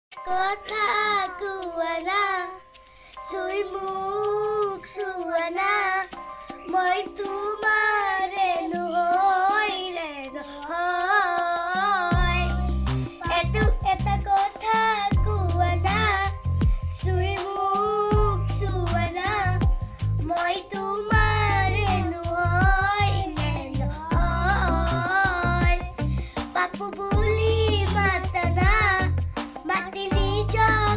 কথা কোৱা না চুই মোক চোৱা না মই তোমাৰে নহৈলে নহয় এইটো এটা কথা কোৱা না চুই মোক চোৱা না মই তোমাৰে নহৈলে নহয় পাপু বুলি মাতা না মাতি নিজৰ